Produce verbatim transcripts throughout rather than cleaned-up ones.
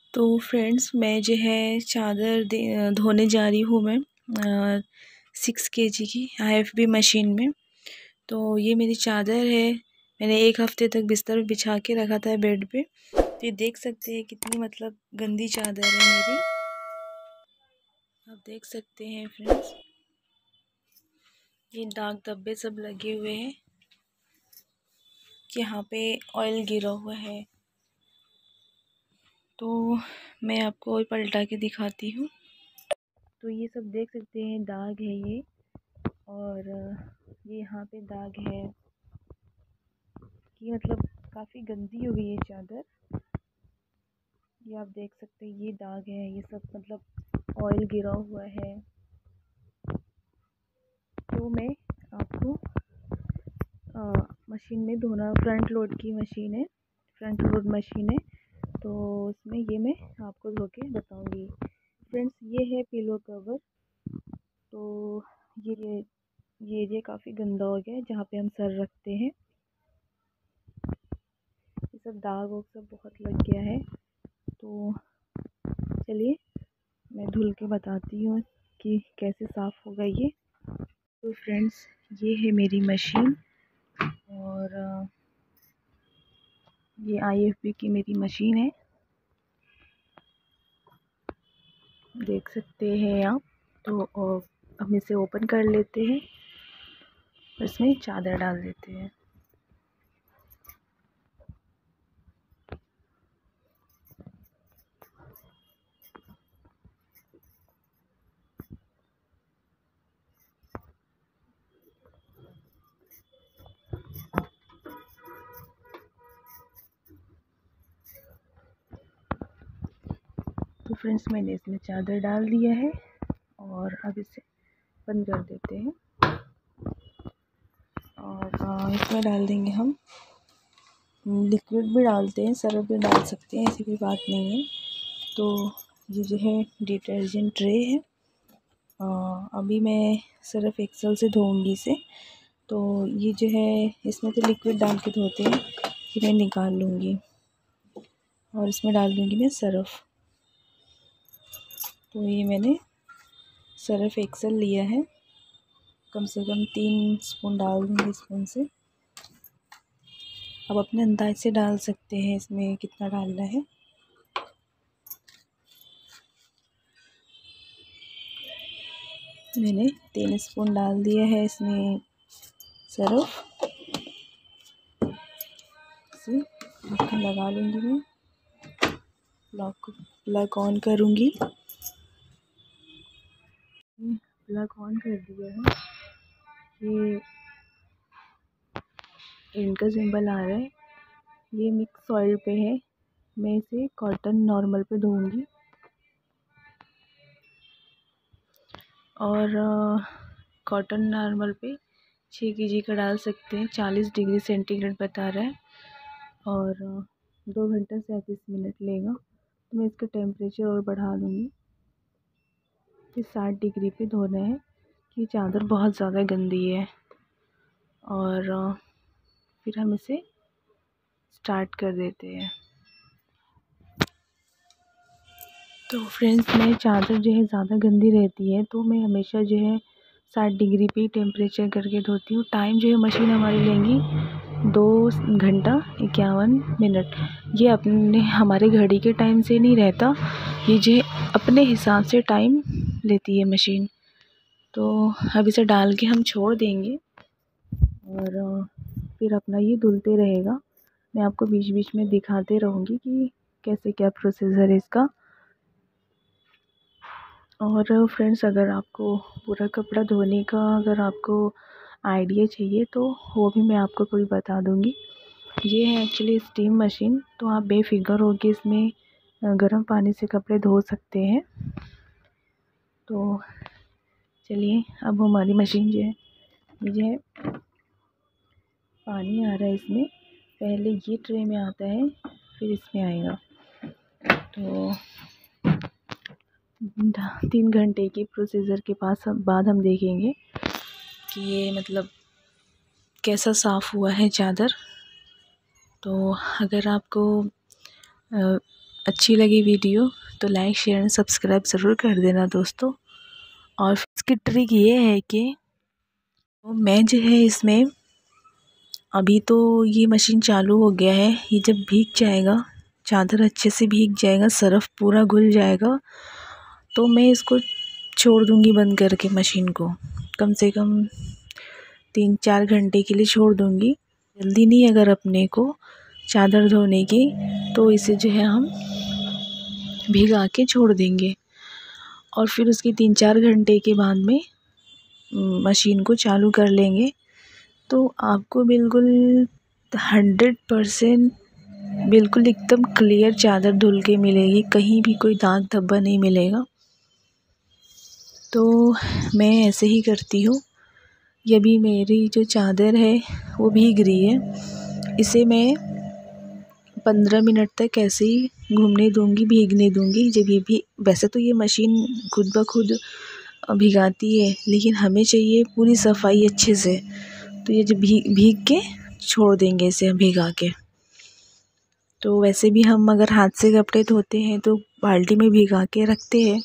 तो फ्रेंड्स, मैं जो है चादर धोने जा रही हूँ मैं सिक्स के जी की आई एफ बी मशीन में। तो ये मेरी चादर है, मैंने एक हफ़्ते तक बिस्तर बिछा के रखा था बेड पे। तो ये देख सकते हैं कितनी मतलब गंदी चादर है मेरी, आप देख सकते हैं फ्रेंड्स। ये दाग धब्बे सब लगे हुए हैं, यहाँ पे ऑयल गिरा हुआ है। तो मैं आपको पलटा के दिखाती हूँ। तो ये सब देख सकते हैं दाग है ये, और ये यहाँ पे दाग है कि मतलब काफ़ी गंदी हो गई है चादर। ये आप देख सकते हैं ये दाग है, ये सब मतलब ऑयल गिरा हुआ है। तो मैं आपको आ, मशीन में धोना, फ्रंट लोड की मशीन है, फ्रंट लोड मशीन है, तो उसमें ये मैं आपको धो के बताऊँगी। फ्रेंड्स, ये है पिलो कवर। तो ये ये एरिया काफ़ी गंदा हो गया है जहाँ पे हम सर रखते हैं। ये सब दाग वाग सब बहुत लग गया है। तो चलिए मैं धुल के बताती हूँ कि कैसे साफ़ होगा ये। तो फ्रेंड्स, ये है मेरी मशीन, और ये आई एफ बी की मेरी मशीन है, देख सकते हैं आप। तो हम इसे ओपन कर लेते हैं, इसमें चादर डाल देते हैं। तो फ्रेंड्स, मैंने इसमें चादर डाल दिया है और अब इसे बंद कर देते हैं। और इसमें डाल देंगे हम लिक्विड, भी डालते हैं, सर्फ भी डाल सकते हैं, ऐसी कोई बात नहीं है। तो ये जो है डिटर्जेंट ट्रे है, आ, अभी मैं सर्फ एक्सेल से धोऊंगी इसे। तो ये जो है इसमें तो लिक्विड डाल के धोते हैं, कि मैं निकाल लूँगी और इसमें डाल दूँगी मैं सर्फ। तो ये मैंने सर्फ एक्सेल लिया है, कम से कम तीन स्पून डाल दूँगी स्पून से। अब अपने अंदाज से डाल सकते हैं इसमें कितना डालना है। मैंने तीन स्पून डाल दिया है इसमें सर्फ। इसे ढक्कन लगा लूँगी मैं, प्लग को प्लग ऑन करूँगी। प्लग ऑन कर दिया है, ये इनका सिंबल आ रहा है, ये मिक्स ऑयल पे है। मैं इसे कॉटन नॉर्मल पे धोऊंगी, और कॉटन नॉर्मल पे छः के जी का डाल सकते हैं, चालीस डिग्री सेंटीग्रेड बता रहा है, और दो घंटा सैंतीस मिनट लेगा। तो मैं इसका टेम्परेचर और बढ़ा दूँगी, फिर साठ डिग्री पे धोना है कि चादर बहुत ज़्यादा गंदी है। और फिर हम इसे स्टार्ट कर देते हैं। तो फ्रेंड्स, मैं चादर जो है ज़्यादा गंदी रहती है तो मैं हमेशा जो है साठ डिग्री पे टेम्परेचर करके धोती हूँ। टाइम जो है मशीन हमारी लेंगी दो घंटा इक्यावन मिनट। ये अपने हमारे घड़ी के टाइम से नहीं रहता, ये जो अपने हिसाब से टाइम लेती है मशीन। तो अब इसे डाल के हम छोड़ देंगे, और फिर अपना ये धुलते रहेगा। मैं आपको बीच बीच में दिखाते रहूँगी कि कैसे क्या प्रोसीजर है इसका। और फ्रेंड्स, अगर आपको पूरा कपड़ा धोने का अगर आपको आइडिया चाहिए तो वो भी मैं आपको कोई बता दूँगी। ये है एक्चुअली स्टीम मशीन, तो आप बेफिक्र होकर इसमें गर्म पानी से कपड़े धो सकते हैं। तो चलिए, अब हमारी मशीन जो है, ये जो है पानी आ रहा है इसमें, पहले ये ट्रे में आता है फिर इसमें आएगा। तो तीन घंटे की प्रोसीजर के पास हम बाद हम देखेंगे कि ये मतलब कैसा साफ़ हुआ है चादर। तो अगर आपको अच्छी लगी वीडियो तो लाइक शेयर एंड सब्सक्राइब ज़रूर कर देना दोस्तों। और इसकी ट्रिक ये है कि तो मैं जो है इसमें अभी तो ये मशीन चालू हो गया है, ये जब भीग जाएगा, चादर अच्छे से भीग जाएगा, सर्फ़ पूरा घुल जाएगा, तो मैं इसको छोड़ दूँगी बंद करके मशीन को। कम से कम तीन चार घंटे के लिए छोड़ दूँगी। जल्दी नहीं अगर अपने को चादर धोने की, तो इसे जो है हम भिगा के छोड़ देंगे और फिर उसके तीन चार घंटे के बाद में मशीन को चालू कर लेंगे, तो आपको बिल्कुल हंड्रेड परसेंट बिल्कुल एकदम क्लियर चादर धुल के मिलेगी, कहीं भी कोई दाग धब्बा नहीं मिलेगा। तो मैं ऐसे ही करती हूँ। ये भी मेरी जो चादर है वो भीग रही है, इसे मैं पंद्रह मिनट तक ऐसे ही घूमने दूँगी, भीगने दूँगी। जब ये भी, वैसे तो ये मशीन खुद ब खुद भिगाती है, लेकिन हमें चाहिए पूरी सफाई अच्छे से, तो ये जब भीग भीग के छोड़ देंगे इसे हम भिगा के। तो वैसे भी हम अगर हाथ से कपड़े धोते हैं तो बाल्टी में भिगा के रखते हैं,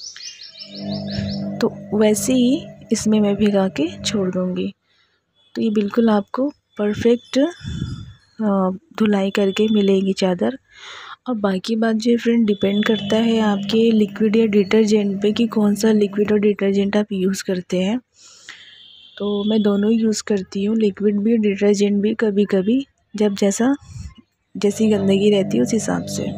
तो वैसे ही इसमें मैं भिगा के छोड़ दूँगी। तो ये बिल्कुल आपको परफेक्ट धुलाई करके मिलेगी चादर। और बाकी बात जो फ्रेंड डिपेंड करता है आपके लिक्विड या डिटर्जेंट पे कि कौन सा लिक्विड और डिटर्जेंट आप यूज़ करते हैं। तो मैं दोनों ही यूज़ करती हूँ, लिक्विड भी डिटर्जेंट भी, कभी कभी जब जैसा जैसी गंदगी रहती है उस हिसाब से।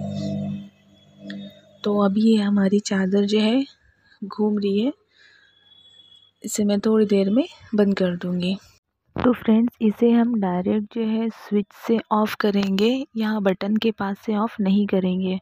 तो अभी ये हमारी चादर जो है घूम रही है, इसे मैं थोड़ी देर में बंद कर दूँगी। तो फ्रेंड्स इसे हम डायरेक्ट जो है स्विच से ऑफ़ करेंगे, यहाँ बटन के पास से ऑफ़ नहीं करेंगे।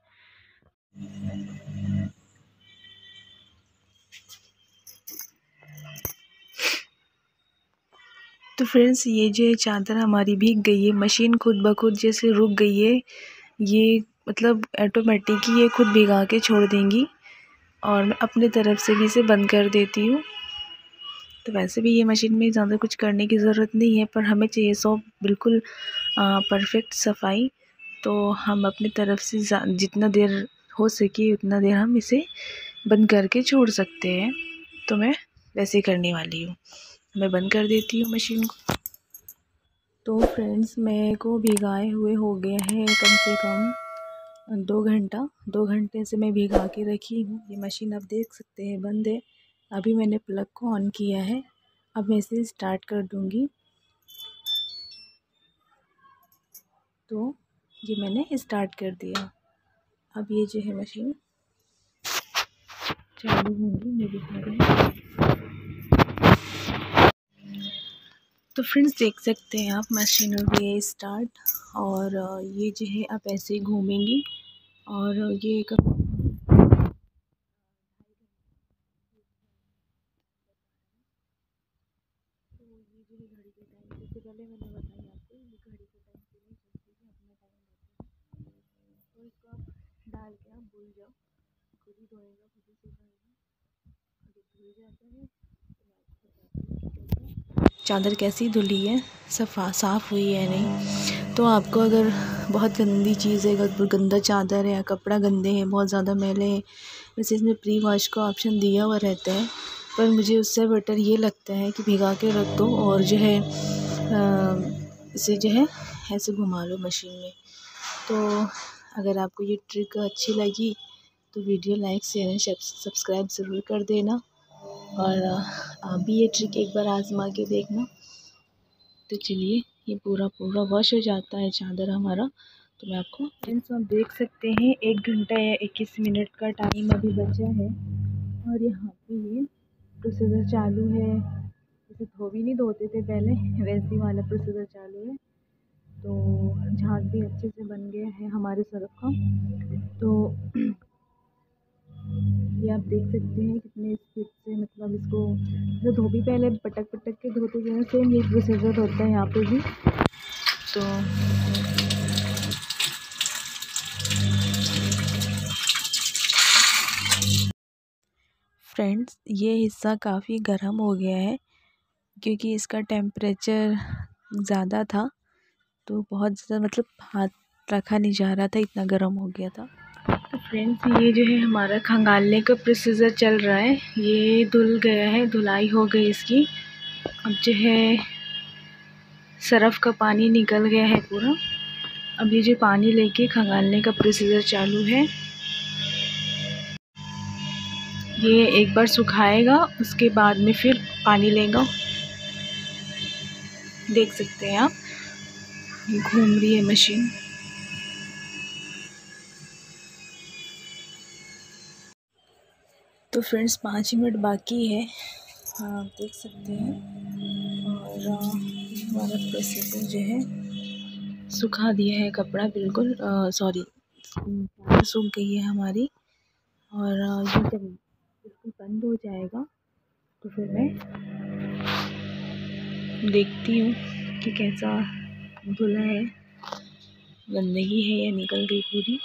तो फ्रेंड्स ये जो चादर हमारी भीग गई है, मशीन खुद ब खुद जैसे रुक गई है, ये मतलब ऑटोमेटिक ही ये खुद भिगा के छोड़ देंगी और मैं अपनी तरफ से भी इसे बंद कर देती हूँ। तो वैसे भी ये मशीन में ज़्यादा कुछ करने की ज़रूरत नहीं है, पर हमें चाहिए सॉफ्ट बिल्कुल परफेक्ट सफाई। तो हम अपनी तरफ से जितना देर हो सके उतना देर हम इसे बंद करके छोड़ सकते हैं। तो मैं वैसे करने वाली हूँ, मैं बंद कर देती हूँ मशीन को। तो फ्रेंड्स मेरे को भिगाए हुए हो गया है कम से कम दो घंटा दो घंटे से मैं भिगा के रखी हूँ। ये मशीन आप देख सकते हैं बंद है। अभी मैंने प्लग को ऑन किया है, अब मैं इसे स्टार्ट कर दूँगी। तो ये मैंने स्टार्ट कर दिया, अब ये जो है मशीन चालू होगी, मैं दिखा रही हूँ। तो फ्रेंड्स देख सकते हैं आप मशीन हो गई है स्टार्ट, और ये जो है आप ऐसे ही घूमेंगी और ये एक तो ये जो है घड़ी के टाइम, जैसे पहले मैंने बताया आपको, ये घड़ी के टाइम पे नहीं चलती है, अपना टाइम रहता है। तो इसको आप डाल के आप भूल जाओ, खुद ही धोएगा, खुद ही सुखाएगा। जब धुल जाता है तो मैं आपको बताती हूँ चादर कैसी धुली है, सफ़ा साफ़ हुई है नहीं। तो आपको अगर बहुत गंदी चीज़ है, अगर गंदा चादर है या कपड़ा गंदे हैं, बहुत ज़्यादा मैले हैं, वैसे इसमें प्री वॉश का ऑप्शन दिया हुआ रहता है, पर मुझे उससे बेटर ये लगता है कि भिगा के रख दो और जो है इसे जो है ऐसे घुमा लो मशीन में। तो अगर आपको ये ट्रिक अच्छी लगी तो video like share and subscribe ज़रूर कर देना, और आप भी ये ट्रिक एक बार आजमा के देखना। तो चलिए ये पूरा पूरा वॉश हो जाता है चादर हमारा। तो मैं आपको फ्रेंड्स आप देख सकते हैं एक घंटा या इक्कीस मिनट का टाइम अभी बचा है, और यहाँ पे ये प्रोसीजर चालू है। जैसे धोबी नहीं धोते थे पहले, वैसे वाला प्रोसीजर चालू है। तो झाग भी अच्छे से बन गया है हमारे सर्फ का। तो ये आप देख सकते हैं कितने स्पीड से, मतलब इसको जो धोबी पहले पटक पटक के धोते जो है, सेम ये प्रोसीजर होता है यहाँ पे भी। तो फ्रेंड्स ये हिस्सा काफ़ी गर्म हो गया है, क्योंकि इसका टेम्परेचर ज़्यादा था, तो बहुत ज़्यादा मतलब हाथ रखा नहीं जा रहा था, इतना गर्म हो गया था। फ्रेंड्स ये जो है हमारा खंगालने का प्रोसीजर चल रहा है। ये धुल गया है, धुलाई हो गई इसकी। अब जो है सरफ़ का पानी निकल गया है पूरा। अब ये जो पानी लेके खंगालने का प्रोसीजर चालू है। ये एक बार सुखाएगा, उसके बाद में फिर पानी लेगा। देख सकते हैं आप, ये घूम रही है मशीन। तो फ्रेंड्स पाँच मिनट बाकी है, आप देख सकते हैं। और हमारा प्रोसीजर जो है सुखा दिया है कपड़ा, बिल्कुल सॉरी सूख गई है हमारी। और ये जब बिल्कुल बंद हो जाएगा तो फिर मैं देखती हूँ कि कैसा धुला है, गंदगी है या निकल गई पूरी।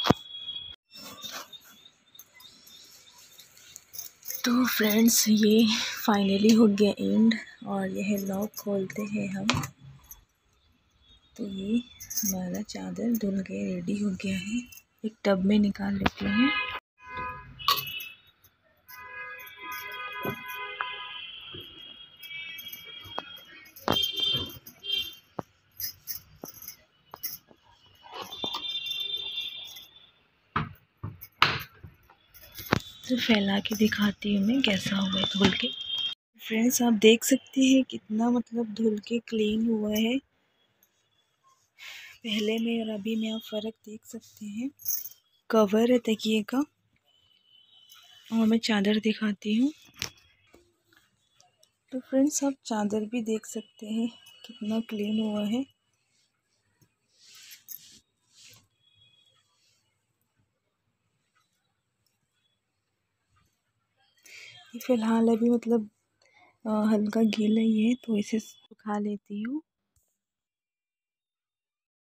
तो फ्रेंड्स ये फाइनली हो गया एंड। और यह लॉक खोलते हैं हम, तो ये हमारा चादर धुल के रेडी हो गया है। एक टब में निकाल लेते हैं। तो फैला के दिखाती हूँ मैं कैसा हुआ है धुल के। फ्रेंड्स आप देख सकते हैं कितना मतलब धुल के क्लीन हुआ है पहले में और अभी में, आप फ़र्क देख सकते हैं। कवर है तकिए का। और मैं चादर दिखाती हूँ। तो फ्रेंड्स आप चादर भी देख सकते हैं कितना क्लीन हुआ है। ये फ़िलहाल अभी मतलब हल्का गीला ही है, तो इसे सुखा लेती हूँ।